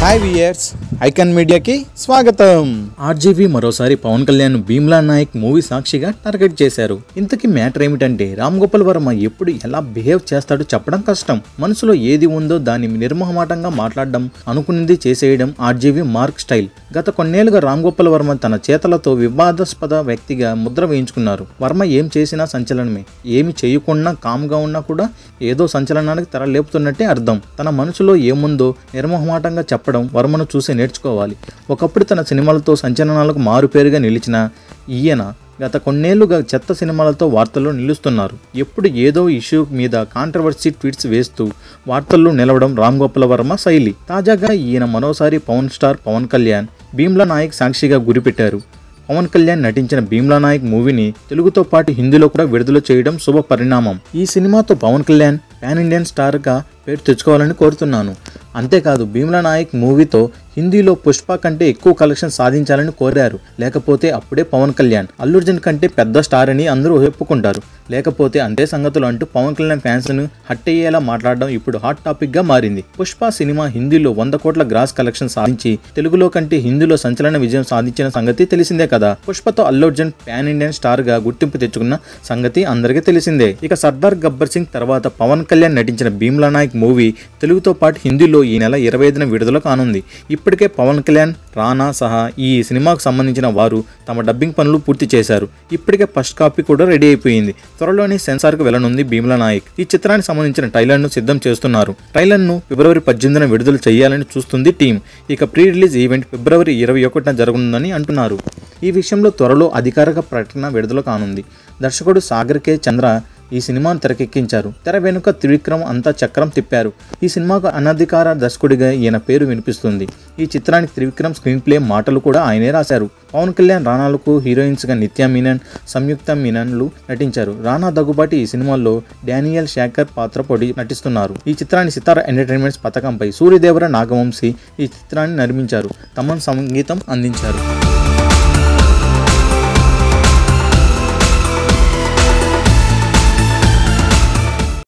Hi viewers, icon మీడియాకి స్వాగతం. RGV మరోసారి పవన్ కళ్యాణ్ భీమ్లా నాయక్ మూవీ సాక్షిగా టార్గెట్ చేశారు. ఇంతకీ మ్యాటర్ ఏమిటంటే, రామ్ గోపాల్ వర్మ ఎప్పుడు ఎలా బిహేవ్ చేస్తాడో చెప్పడం కష్టం. మనసులో ఏది ఉందో దాన్ని నిర్మోహమాటంగా మాట్లాడడం, అనుకున్నది చేసేయడం ఆర్జీవీ మార్క్ స్టైల్. గత కొన్నేళ్లుగా రామ్ గోపాల్ వర్మ తన చేతలతో వివాదాస్పద వ్యక్తిగా ముద్ర వేయించుకున్నారు. వర్మ ఏం చేసినా సంచలనమే, ఏమి చేయకుండా కామ్గా ఉన్నా కూడా ఏదో సంచలనానికి తెర లేపుతున్నట్టే అర్థం. తన మనసులో ఏముందో నిర్మోహమాటంగా చెప్పడం వర్మను చూసి నేర్చుకోవాలి. ఒకప్పుడు తన సినిమాలతో సంచలనాలకు మారుపేరుగా నిలిచిన ఈయన గత కొన్నేళ్లుగా చెత్త సినిమాలతో వార్తల్లో నిలుస్తున్నారు. ఎప్పుడు ఏదో ఇష్యూ మీద కాంట్రవర్సీ ట్వీట్స్ వేస్తూ వార్తల్లో నిలవడం రామ్ గోపాల్ వర్మ శైలి. తాజాగా ఈయన మరోసారి పవన్ స్టార్ పవన్ కళ్యాణ్ భీమ్లా నాయక్ సాక్షిగా గురిపెట్టారు. పవన్ కళ్యాణ్ నటించిన భీమ్లా నాయక్ మూవీని తెలుగుతో పాటు హిందీలో కూడా విడుదల చేయడం శుభ పరిణామం. ఈ సినిమాతో పవన్ కళ్యాణ్ పాన్ ఇండియన్ స్టార్గా పేరు తెచ్చుకోవాలని కోరుతున్నాను. అంతేకాదు, భీమ్లా నాయక్ మూవీతో హిందీలో పుష్ప కంటే ఎక్కువ కలెక్షన్ సాధించాలని కోరారు. లేకపోతే అప్పుడే పవన్ కళ్యాణ్ అల్లు అర్జున్ కంటే పెద్ద స్టార్ అని అందరూ ఒప్పుకుంటారు. లేకపోతే అంతే సంగతులు అంటూ పవన్ కళ్యాణ్ ఫ్యాన్స్ ను హట్ అయ్యేలా మాట్లాడడం ఇప్పుడు హాట్ టాపిక్ గా మారింది. పుష్ప సినిమా హిందీలో 100 కోట్ల గ్రాస్ కలెక్షన్ సాధించి తెలుగులో కంటే హిందీలో సంచలన విజయం సాధించిన సంగతి తెలిసిందే కదా. పుష్పతో Allu Arjun pan Indian star గా గుర్తింపు తెచ్చుకున్న సంగతి అందరికీ తెలిసిందే. ఇక సర్దార్ గబ్బర్ సింగ్ తర్వాత పవన్ కళ్యాణ్ నటించిన భీమ్లా నాయక్ మూవీ తెలుగుతో పాటు హిందీలో ఈ నెల 25న విడుదల కానుంది. ఇప్పటికే పవన్ కళ్యాణ్, రానా సహా ఈ సినిమాకు సంబంధించిన వారు తమ డబ్బింగ్ పనులు పూర్తి చేశారు. ఇప్పటికే ఫస్ట్ కాపీ కూడా రెడీ అయిపోయింది. త్వరలోనే సెన్సార్ కు వెళ్లనుంది భీమ్లా నాయక్. ఈ చిత్రానికి సంబంధించిన ట్రైలర్ ను సిద్ధం చేస్తున్నారు. ట్రైలర్ ను ఫిబ్రవరి 18న విడుదల చేయాలని చూస్తుంది టీం. ఇక ప్రీ రిలీజ్ ఈవెంట్ ఫిబ్రవరి 21న జరగనుందని అంటున్నారు. ఈ విషయంలో త్వరలో అధికారిక ప్రకటన విడుదల కానుంది. దర్శకుడు సాగర్ కే చంద్ర ఈ సినిమాను తెరకెక్కించారు. తెర వెనుక త్రివిక్రమ్ అంతా చక్రం తిప్పారు. ఈ సినిమాకు అనధికార దర్శకుడిగా ఈయన పేరు వినిపిస్తుంది. ఈ చిత్రానికి త్రివిక్రమ్ స్క్రీన్ ప్లే, మాటలు కూడా ఆయనే రాశారు. పవన్ కళ్యాణ్, రానాలకు హీరోయిన్స్ గా నిత్యా మీనన్, సంయుక్త మీనన్లు నటించారు. రానా దగ్గుబాటి ఈ సినిమాలో డానియల్ శేఖర్ పాత్ర నటిస్తున్నారు. ఈ చిత్రాన్ని సితారా ఎంటర్టైన్మెంట్స్ పథకంపై సూర్యదేవర నాగవంశీ ఈ చిత్రాన్ని నిర్మించారు. తమన్ సంగీతం అందించారు.